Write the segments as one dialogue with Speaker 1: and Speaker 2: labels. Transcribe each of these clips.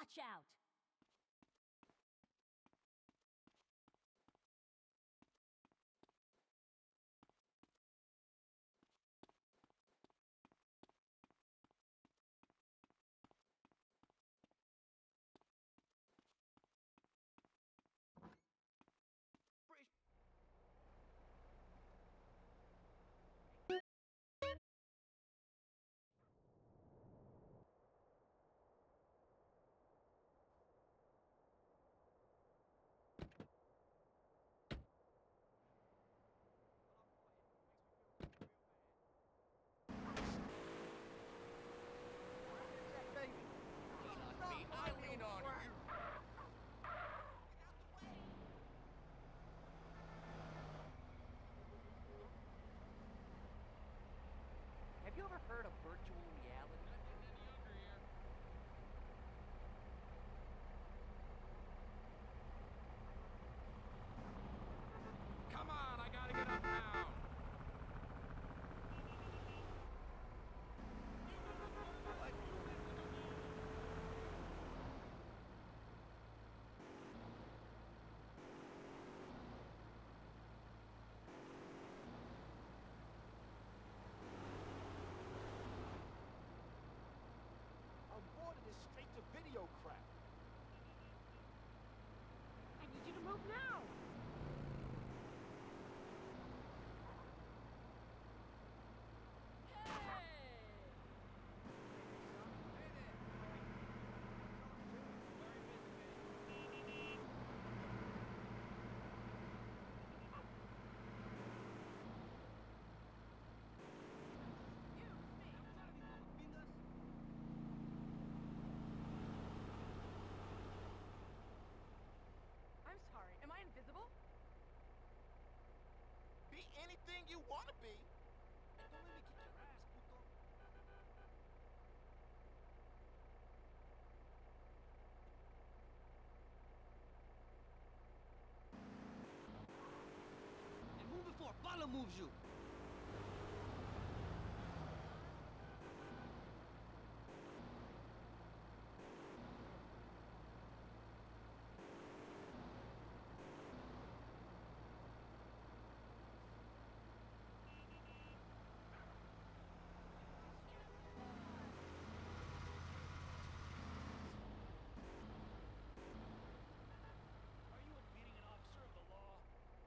Speaker 1: Watch out!
Speaker 2: Have you ever heard of virtual reality?
Speaker 3: Come on, I gotta get up now.
Speaker 4: I'm bored of this straight to video crap.
Speaker 1: I need you to move now! I'm sorry, am I invisible?
Speaker 4: Be anything you want to be. And don't let me kick your ass, puto.
Speaker 2: And move before Bala moves you.
Speaker 4: Are you impeding an officer of the law?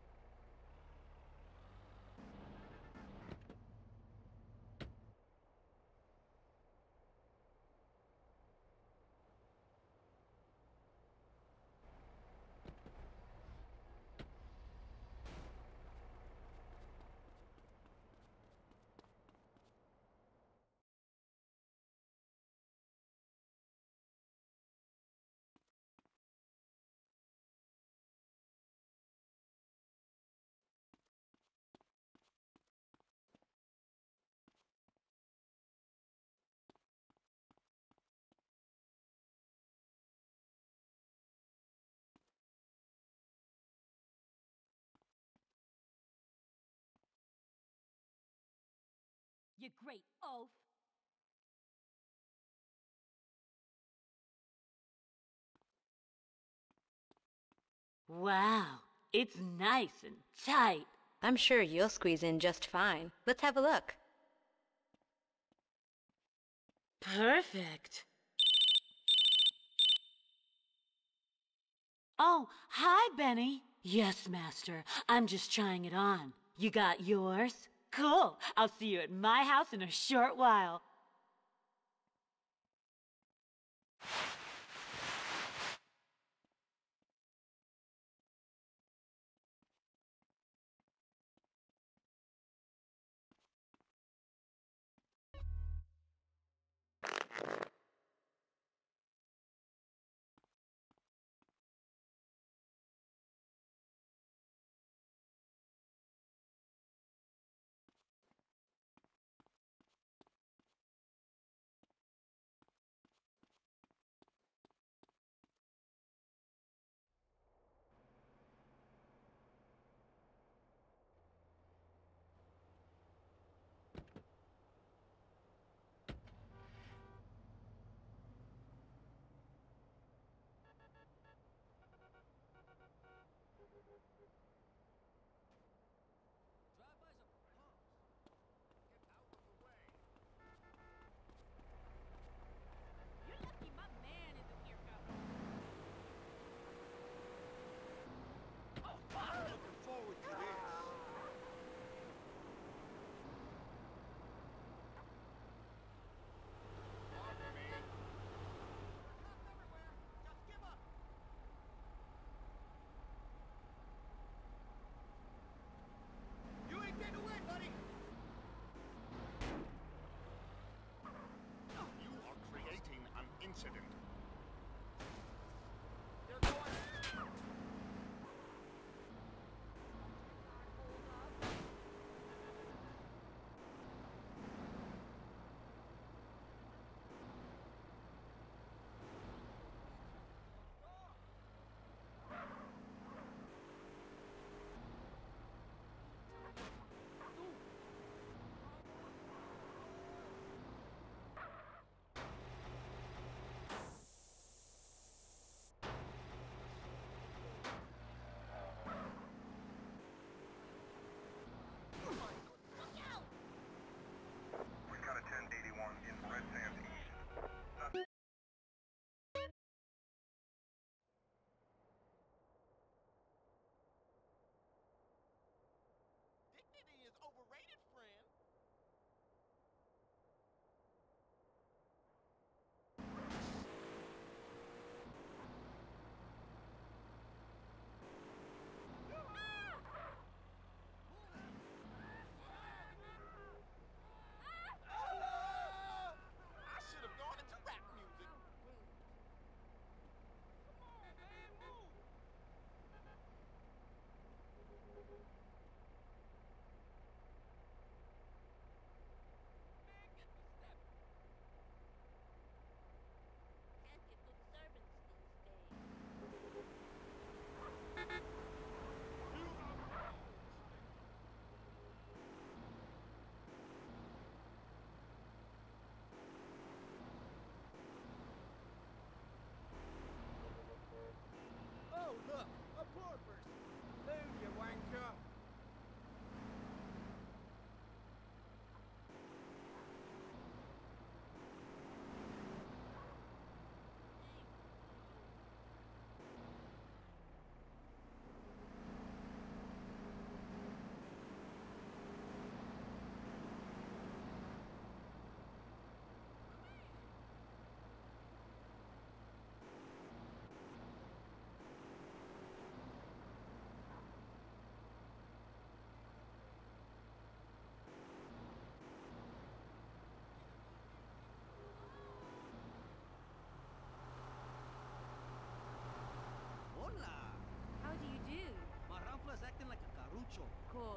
Speaker 1: You great oaf! Wow, it's nice and tight.
Speaker 5: I'm sure you'll squeeze in just fine. Let's have a look.
Speaker 1: Perfect. Oh, hi, Benny. Yes, Master. I'm just trying it on. You got yours? Cool. I'll see you at my house in a short while.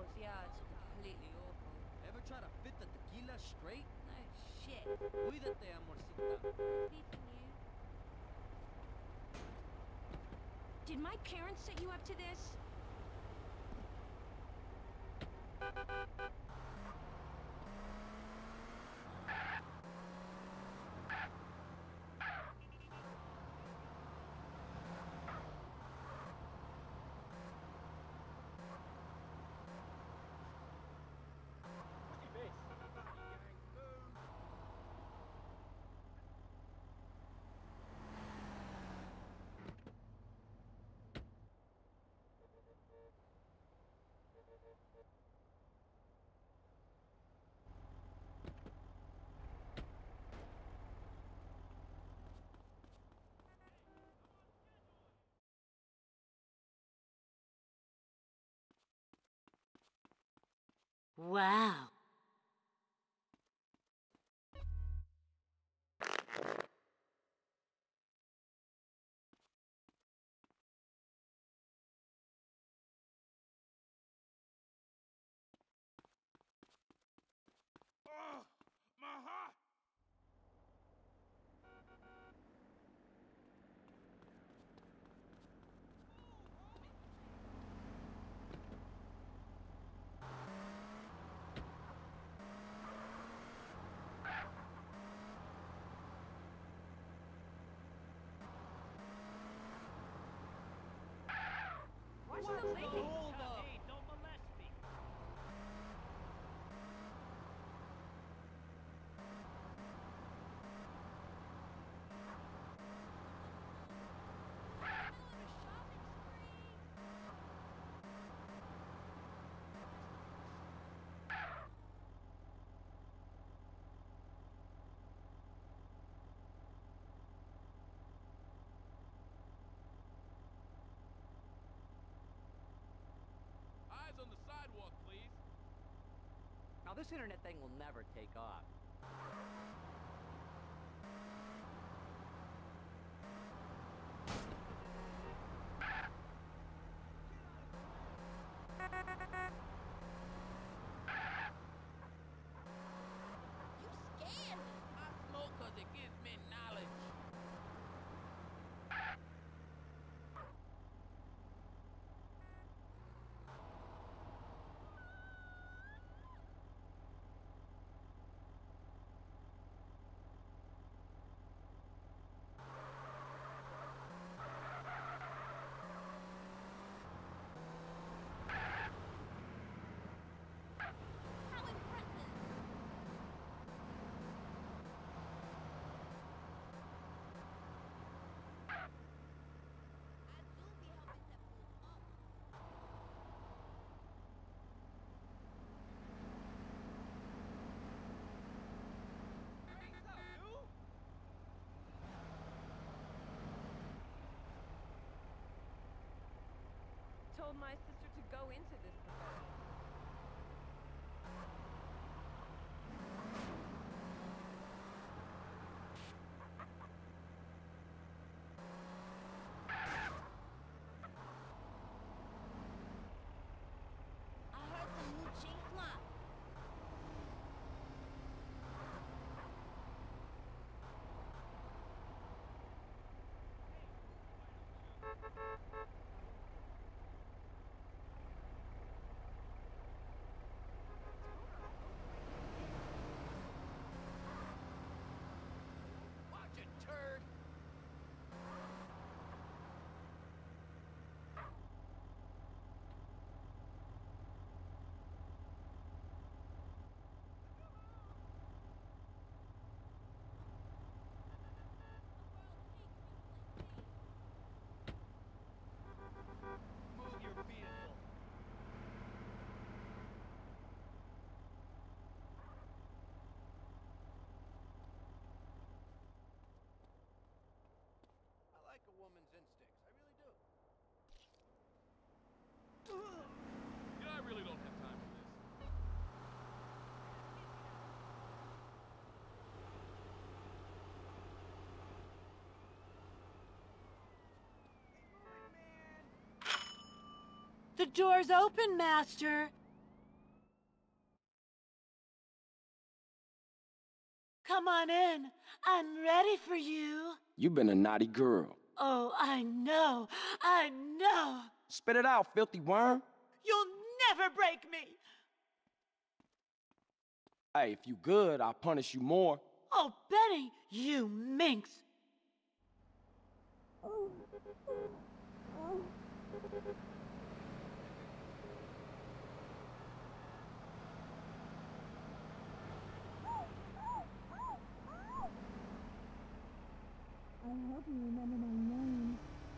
Speaker 6: course, yeah, it's completely awful.
Speaker 2: Ever try to fit the tequila straight?
Speaker 6: No shit.
Speaker 2: Cuídate, amorcita.
Speaker 6: Beefing you. Did my parents set you up to this?
Speaker 1: Wow.
Speaker 3: Oh, my heart!
Speaker 6: What's the lady?
Speaker 2: Hold up.
Speaker 7: Hey, don't molest me.
Speaker 3: Eyes on the sidewalk, please.
Speaker 2: Now this internet thing will never take off.
Speaker 6: You scared me.
Speaker 3: I smoke 'cause it gives me knowledge.
Speaker 6: How impressive. I do be helping them pull up. Told my sister to go into this profession. I heard some new chain clap.
Speaker 2: Watch it, turd!
Speaker 7: Move your vehicle.
Speaker 4: I like a woman's instincts. I really do.
Speaker 3: You know, I really don't have time for this.
Speaker 1: The door's open, Master. Come on in. I'm ready for you.
Speaker 8: You've been a naughty girl.
Speaker 1: Oh, I know. I know.
Speaker 8: Spit it out, filthy worm.
Speaker 1: You'll never break me.
Speaker 8: Hey, if you good, I'll punish you more.
Speaker 1: Oh, Benny, you minx.
Speaker 9: I hope you remember my name.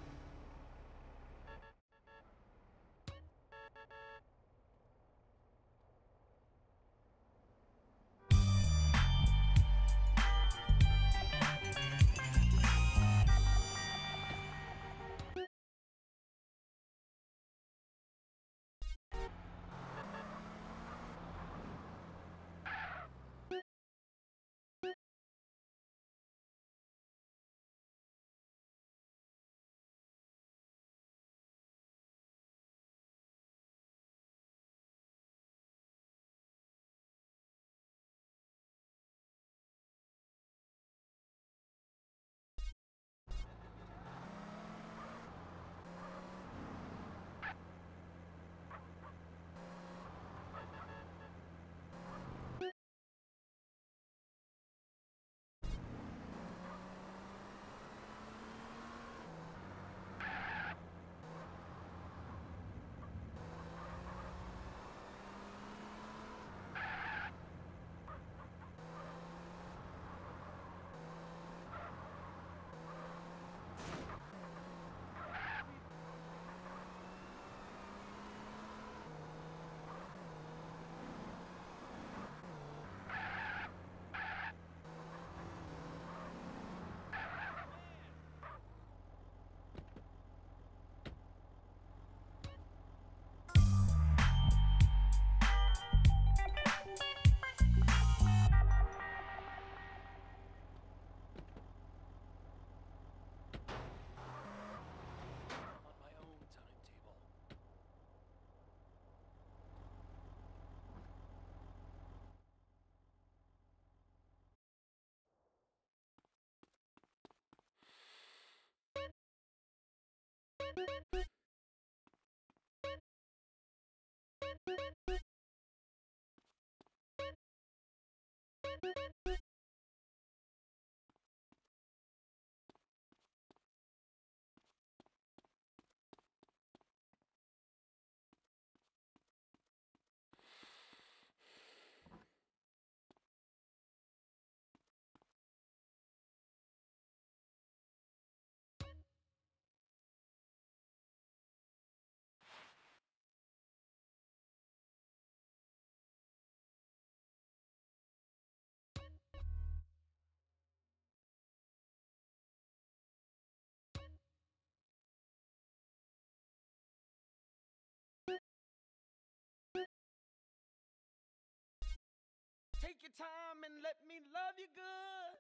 Speaker 8: Take your time and let me love you good.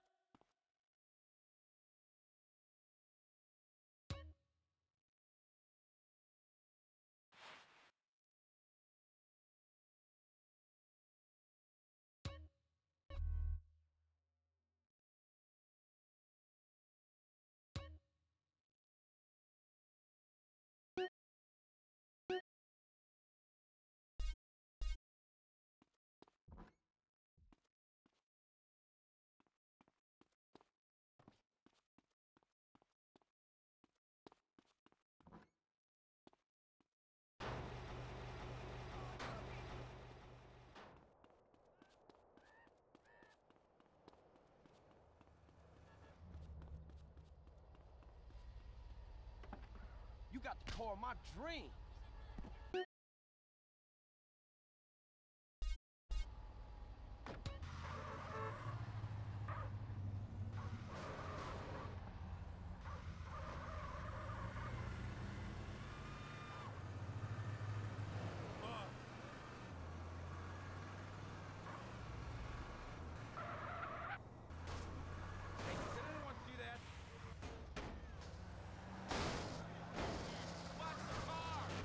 Speaker 8: You got the core of my dream.
Speaker 3: Hey, did anyone see that? Watch the car!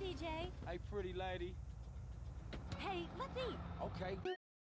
Speaker 1: CJ.
Speaker 8: Hey, pretty lady.
Speaker 1: Hey, let's eat.
Speaker 8: Okay.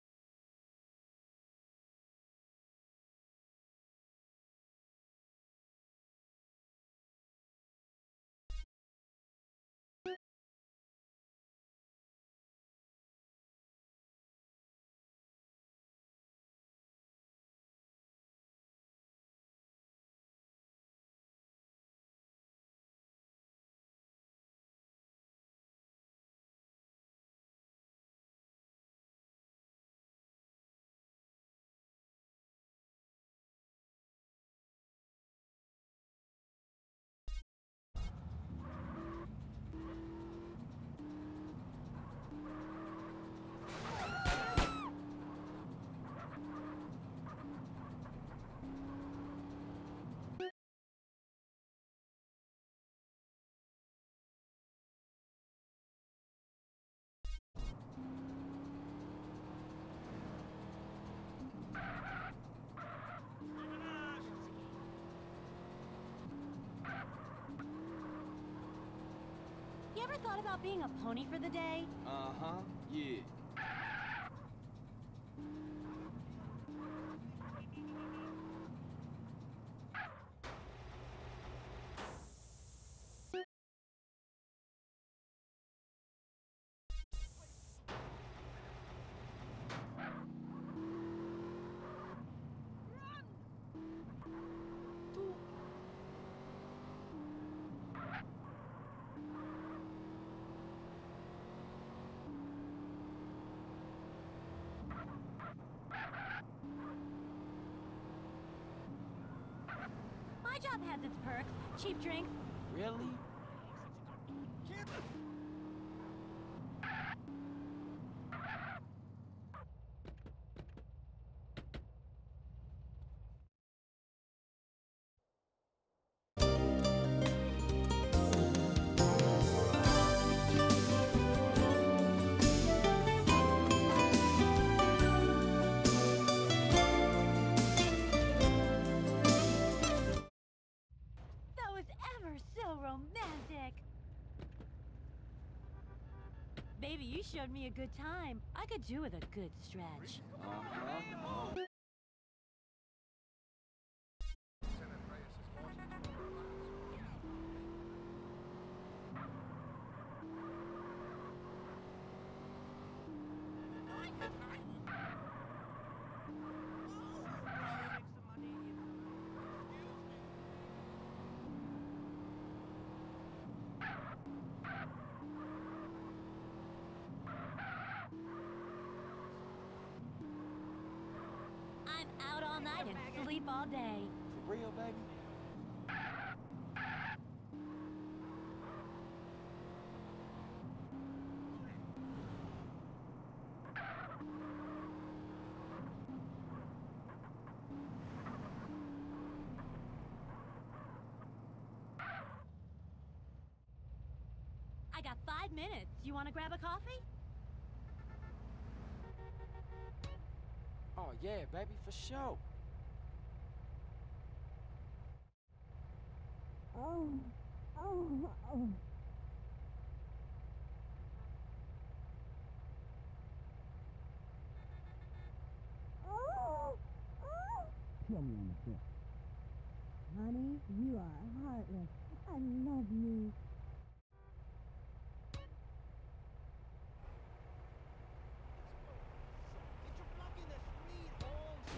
Speaker 1: You ever thought about being a pony for the day?
Speaker 8: Uh-huh, yeah.
Speaker 1: My job has its perks. Cheap drinks.
Speaker 8: Really?
Speaker 1: That was ever so romantic. Baby, you showed me a good time. I could do with a good stretch.
Speaker 8: Uh-huh.
Speaker 1: I'm out all night and sleep all day.
Speaker 8: For real, baby?
Speaker 1: I got 5 minutes. You want to grab a coffee?
Speaker 8: Oh, yeah, baby, for sure.
Speaker 9: Oh, oh, oh. Kill me on the foot. Honey, you are heartless. I love you.
Speaker 4: Get your fucking speed, Holmes!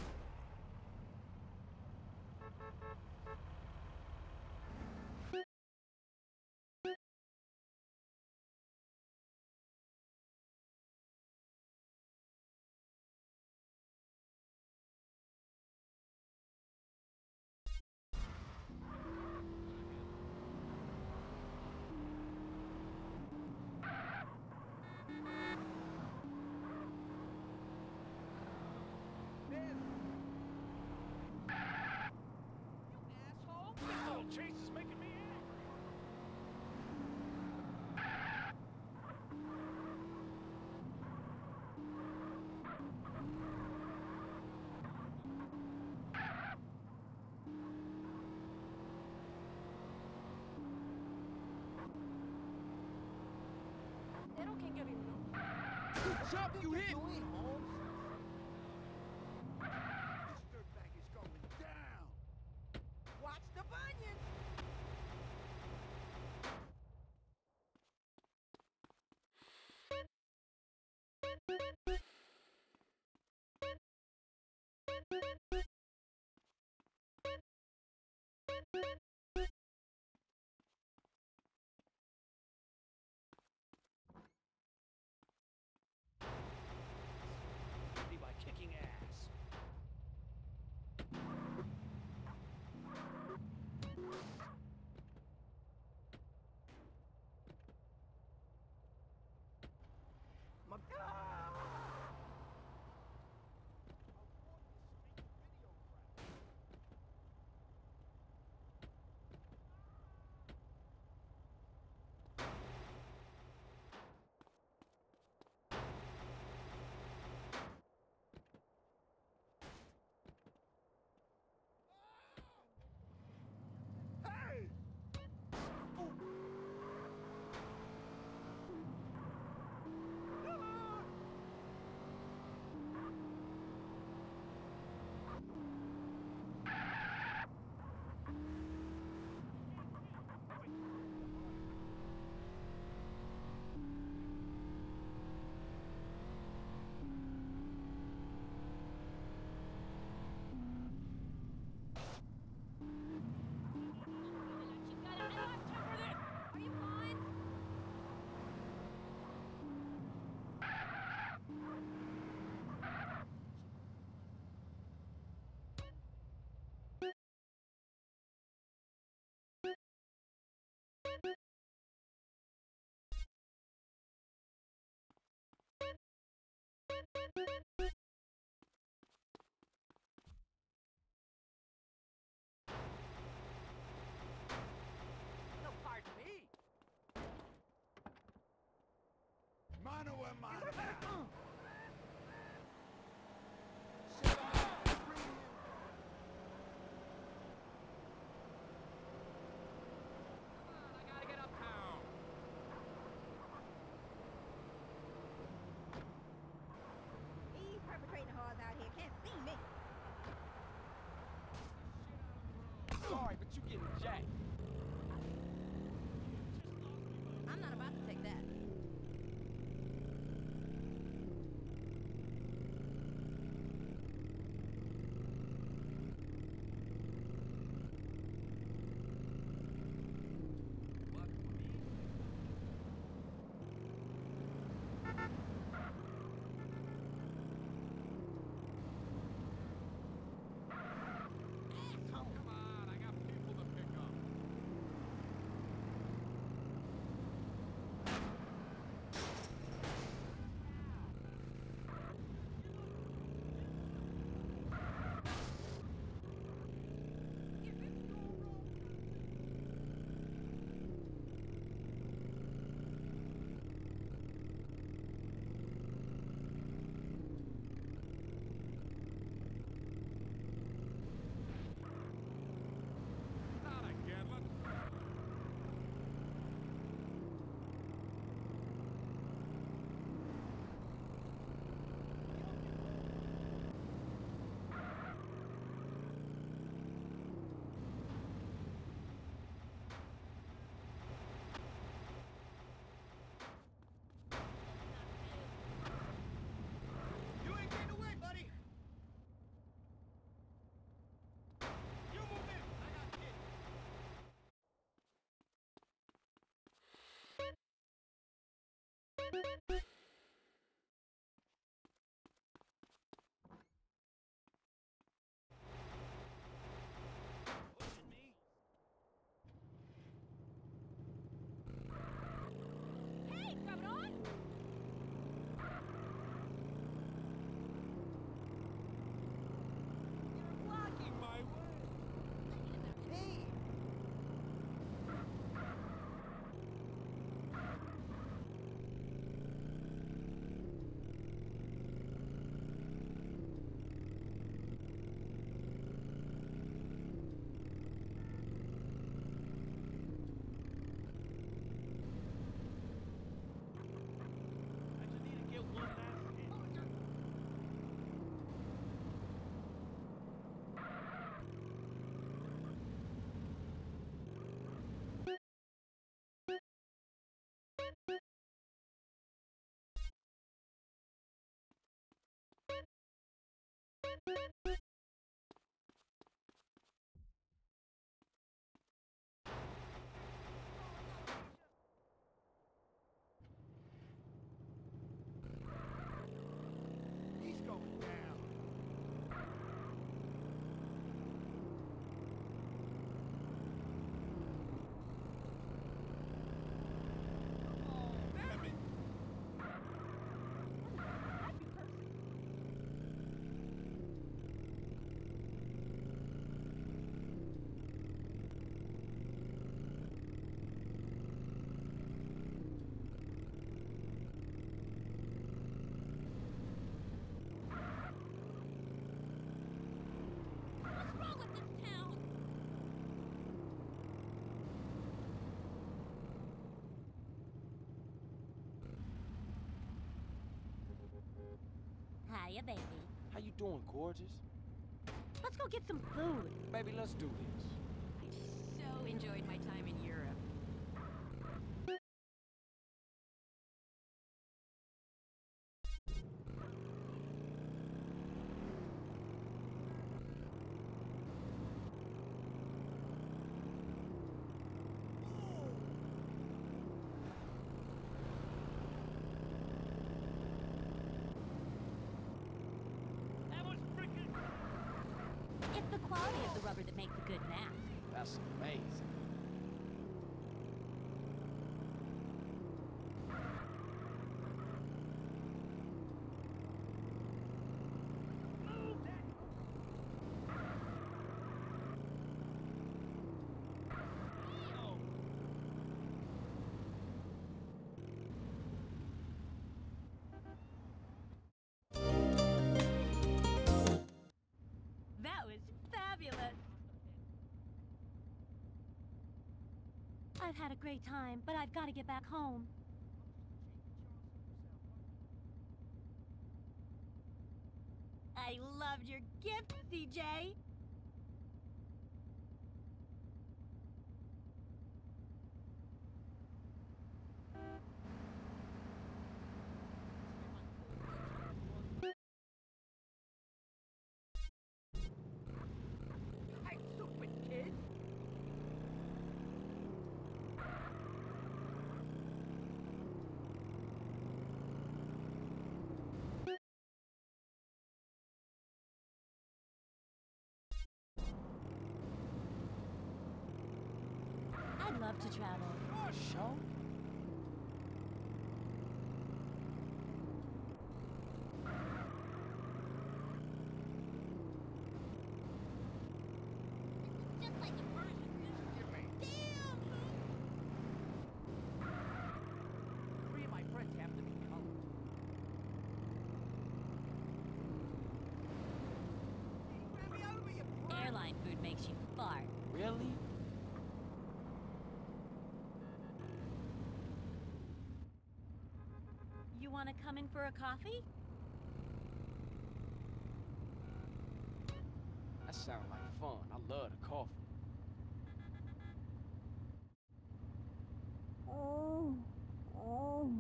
Speaker 6: Pero ¿quién quiere irnos?
Speaker 8: Chump, you hit!
Speaker 4: Doing, Holmes?
Speaker 8: This dirtbag is going down!
Speaker 4: Watch the bunions!
Speaker 7: By kicking ass.
Speaker 8: My
Speaker 6: Are you fine?
Speaker 2: No, pardon me.
Speaker 8: mano a mano!
Speaker 2: Come on, I gotta get uptown.
Speaker 1: Hiya, baby.
Speaker 8: How you doing, gorgeous?
Speaker 1: Let's go get some food.
Speaker 8: Baby, let's do this.
Speaker 1: I so enjoyed my time in Europe.
Speaker 7: That was freaking...
Speaker 1: It's the quality of the rubber that makes a good mask.
Speaker 8: That's amazing.
Speaker 1: That was fabulous. I've had a great time, but I've got to get back home. I loved your gift, CJ.
Speaker 2: Hey, stupid kid!
Speaker 1: I'd love to travel.
Speaker 8: Oh, show?
Speaker 1: Just like a version.
Speaker 2: Three of my friends happen to be colored.
Speaker 1: Airline food makes you fart.
Speaker 8: Really?
Speaker 1: You want to come in for a coffee?
Speaker 8: That sounds like fun. I love the coffee.
Speaker 9: Oh, oh.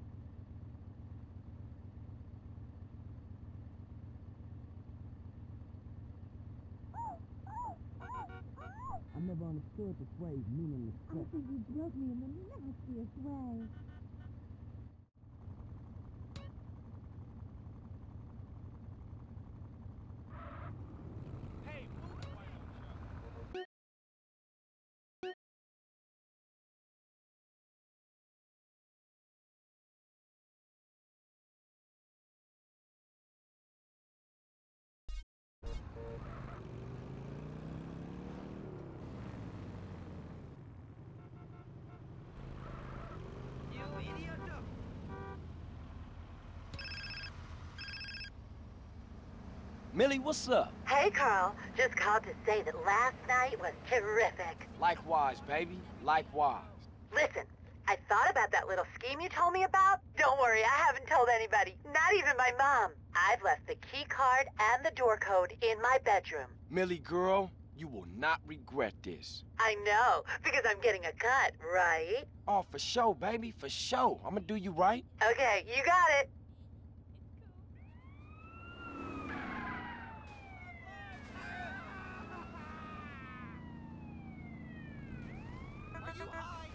Speaker 10: I never understood the phrase meaningless
Speaker 9: I
Speaker 10: sex.
Speaker 9: think you broke me in the nastiest way.
Speaker 3: Hey, move it, why don't you?
Speaker 2: You idiot!
Speaker 8: Millie, what's up?
Speaker 11: Hey, Carl. Just called to say that last night was terrific.
Speaker 8: Likewise, baby. Likewise.
Speaker 11: Listen, I thought about that little scheme you told me about. Don't worry, I haven't told anybody, not even my mom. I've left the key card and the door code in my bedroom.
Speaker 8: Millie, girl, you will not regret this.
Speaker 11: I know, because I'm getting a cut, right?
Speaker 8: Oh, for sure, baby, for sure. I'm gonna do you right.
Speaker 11: Okay, you got it.
Speaker 4: Are you high?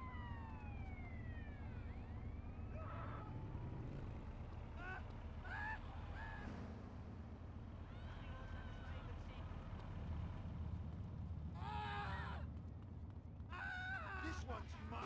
Speaker 4: This one's mine.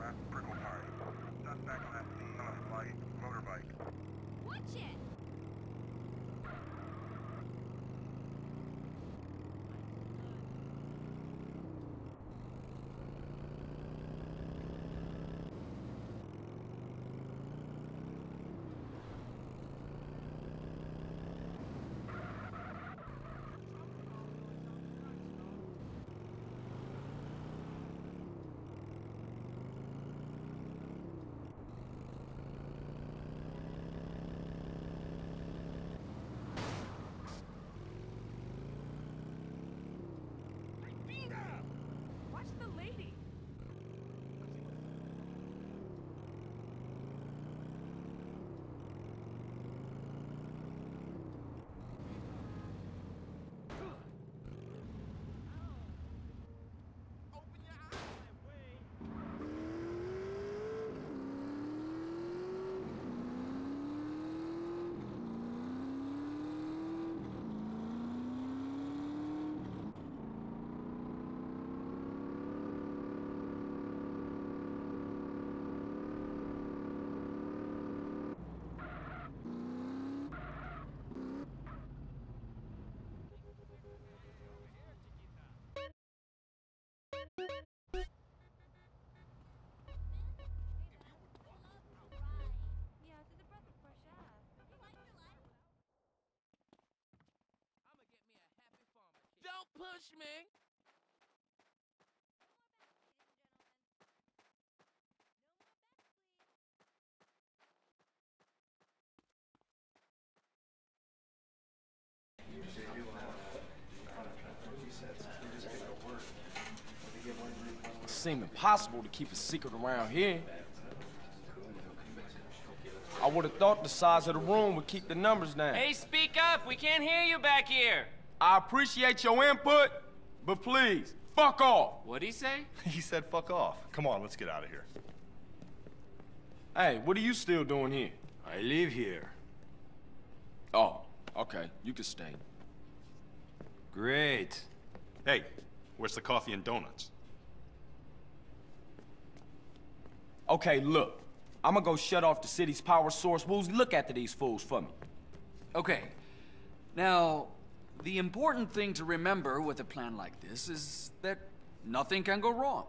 Speaker 3: at Prickle Park. Suspect on that scene on a light motorbike.
Speaker 6: Watch it! Watch the lady!
Speaker 4: Open your eyes.
Speaker 6: Yeah, it's a breath of fresh air.
Speaker 8: I'ma get me a happy farmer kid. Don't push me!
Speaker 12: It seems impossible to keep a secret around here. I would have thought the size of the room would keep the numbers down.
Speaker 8: Hey, speak up! We can't hear you back here!
Speaker 12: I appreciate your input, but please, fuck off.
Speaker 8: What'd he say?
Speaker 3: He said fuck off. Come on, let's get out of here.
Speaker 12: Hey, what are you still doing here?
Speaker 13: I live here.
Speaker 12: Oh, okay, you can stay.
Speaker 13: Great.
Speaker 3: Hey, where's the coffee and donuts?
Speaker 12: Okay, look. I'm gonna go shut off the city's power source. Wooz, look after these fools for me.
Speaker 14: Okay. Now, the important thing to remember with a plan like this is that nothing can go wrong.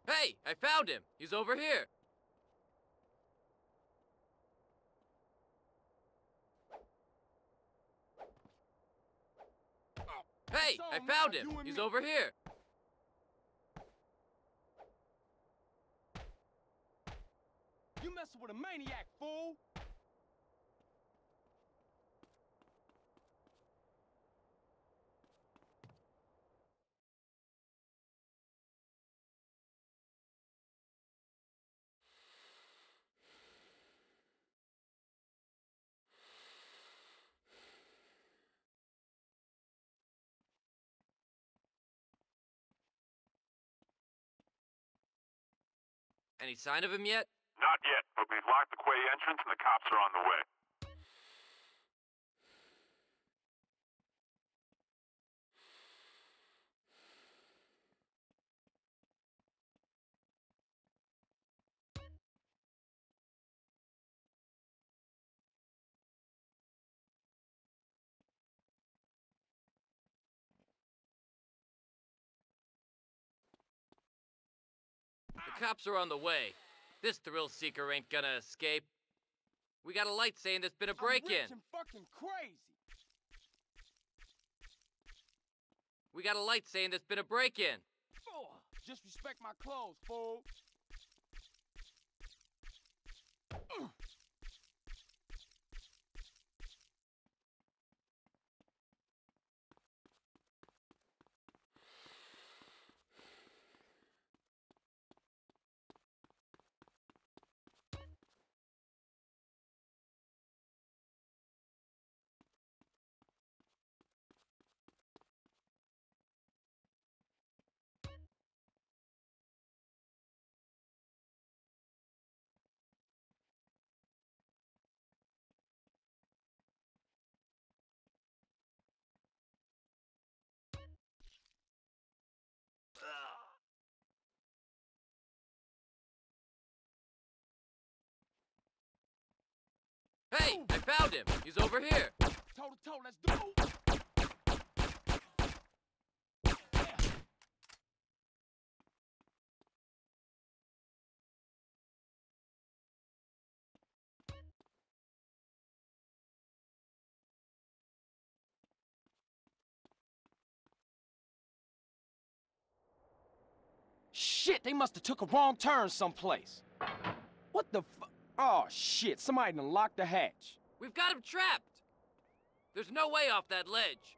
Speaker 2: Hey, I found him. He's over here. Hey, I found him. He's over here.
Speaker 12: You messing with a maniac, fool!
Speaker 2: Any sign of him yet?
Speaker 3: Not yet, but we've locked the quay entrance and the cops are on the way.
Speaker 2: The cops are on the way. This thrill seeker ain't gonna escape. We got a light saying there's been a break-in.
Speaker 12: I'm rich and fucking crazy.
Speaker 2: We got a light saying there's been a break-in.
Speaker 12: Oh, just respect my clothes, fool.
Speaker 2: Hey, I found him. He's over here.
Speaker 12: Toe to toe, let's do it. Shit, they must have took a wrong turn someplace. What the fu— Oh, shit, somebody done locked the hatch.
Speaker 2: We've got him trapped. There's no way off that ledge.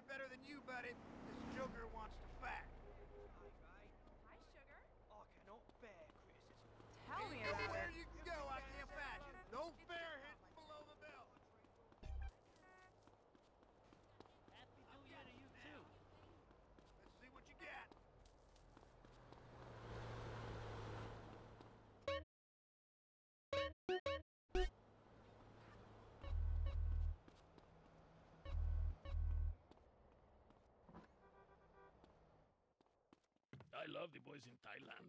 Speaker 4: better than you, buddy. This Joker wants to fact.
Speaker 6: Hi, Sugar.
Speaker 4: Oh, not fair, Chris.
Speaker 6: Tell me
Speaker 4: Ain't
Speaker 6: about
Speaker 4: nowhere
Speaker 6: it.
Speaker 4: you can go I can't find you. No fair hits below the belt.
Speaker 7: Happy New Year to you too.
Speaker 4: Let's see what you got.
Speaker 7: I love the boys in Thailand.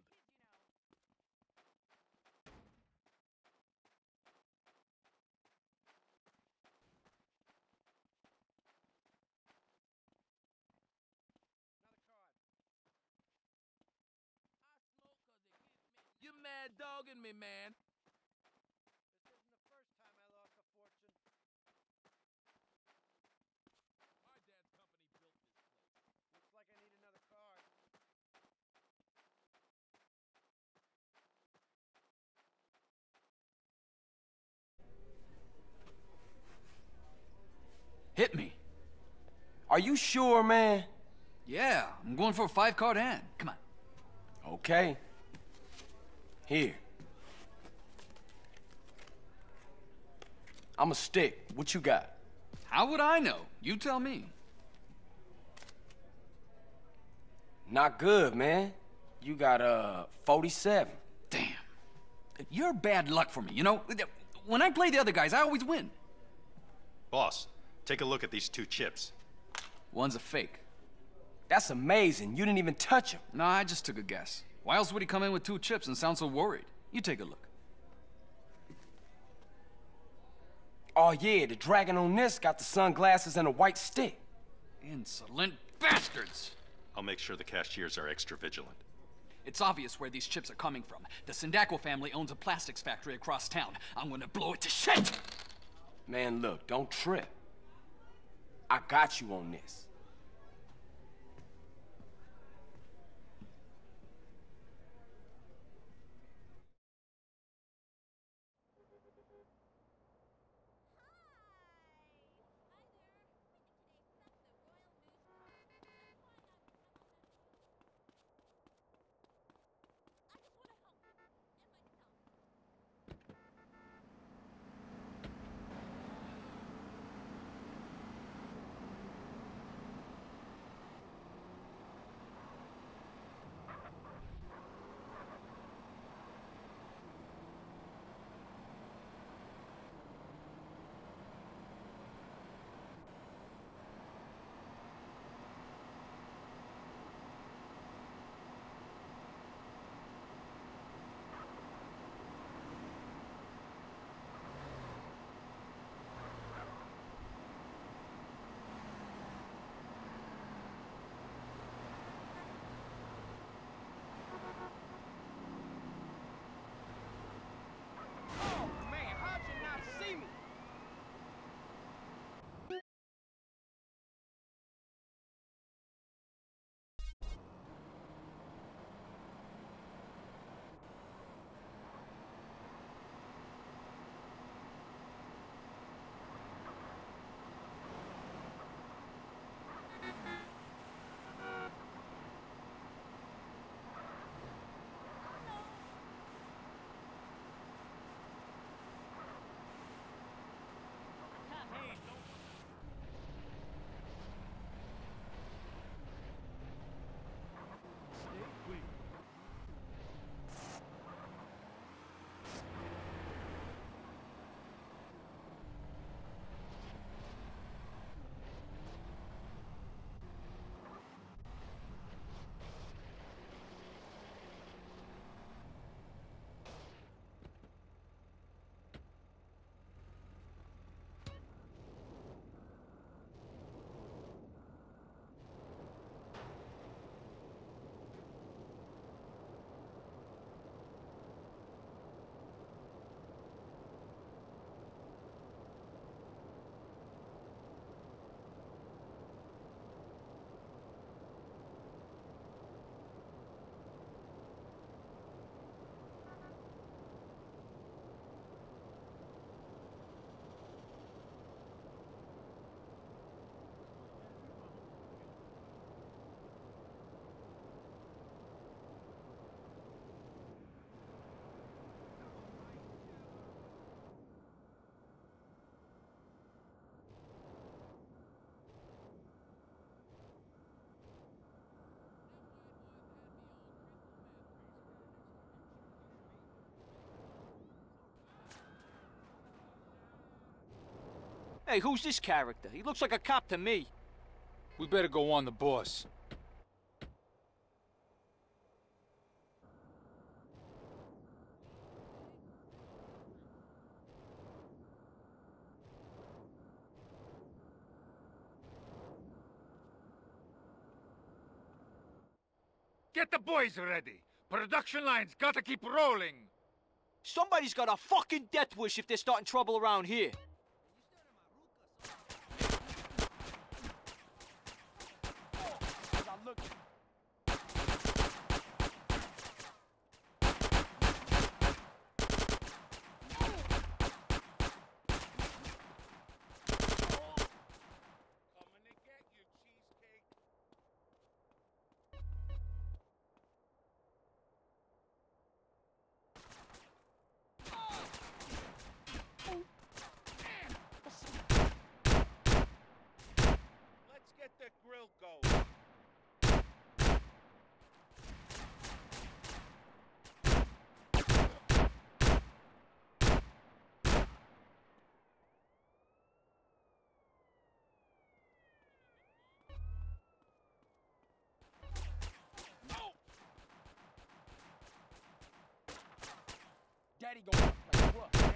Speaker 4: Another card.
Speaker 8: I smoke 'cause it gives me. You mad dogging me, man.
Speaker 4: This isn't the first time I lost a fortune.
Speaker 8: Our dad's company built this place.
Speaker 4: Looks like I need another card.
Speaker 14: Hit me.
Speaker 12: Are you sure, man?
Speaker 14: Yeah, I'm going for a 5-card hand. Come on.
Speaker 12: Okay. Here. I'm a stick. What you got?
Speaker 14: How would I know? You tell me.
Speaker 12: Not good, man. You got 47.
Speaker 14: Damn. You're bad luck for me, you know? When I play the other guys, I always win.
Speaker 13: Boss, take a look at these 2 chips.
Speaker 14: One's a fake.
Speaker 12: That's amazing. You didn't even touch him.
Speaker 14: No, I just took a guess. Why else would he come in with 2 chips and sound so worried? You take a look.
Speaker 12: Oh yeah, the dragon on this got the sunglasses and a white stick.
Speaker 14: Insolent bastards!
Speaker 13: I'll make sure the cashiers are extra vigilant.
Speaker 14: It's obvious where these chips are coming from. The Sindaco family owns a plastics factory across town. I'm gonna blow it to shit!
Speaker 12: Man, look, don't trip. I got you on this.
Speaker 15: Hey, who's this character? He looks like a cop to me.
Speaker 16: We better go on the boss.
Speaker 7: Get the boys ready. Production line's gotta keep rolling.
Speaker 15: Somebody's got a fucking death wish if they're starting trouble around here.
Speaker 4: Let's get the grill going.
Speaker 12: Daddy gonna play rough, damn.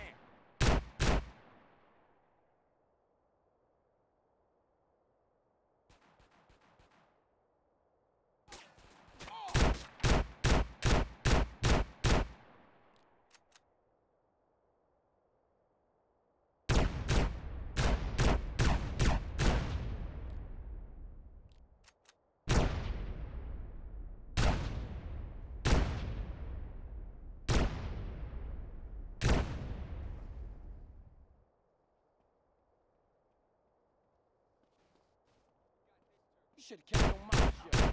Speaker 12: You should have kept your mouth shut.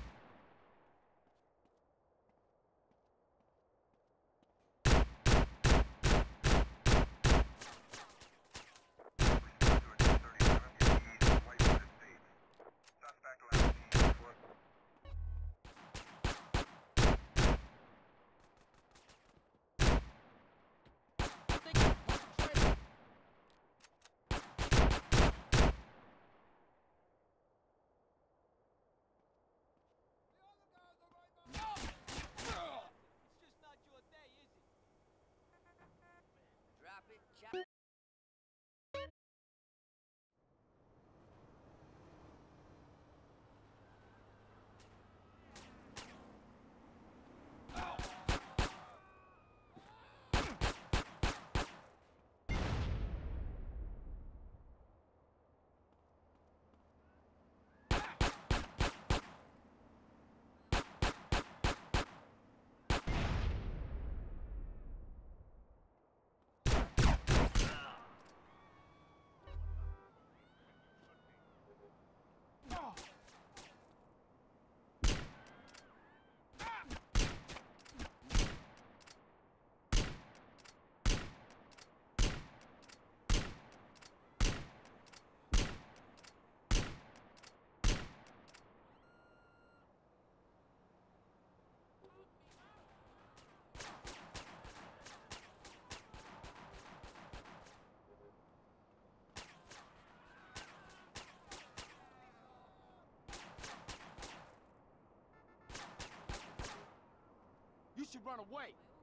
Speaker 12: You should run away.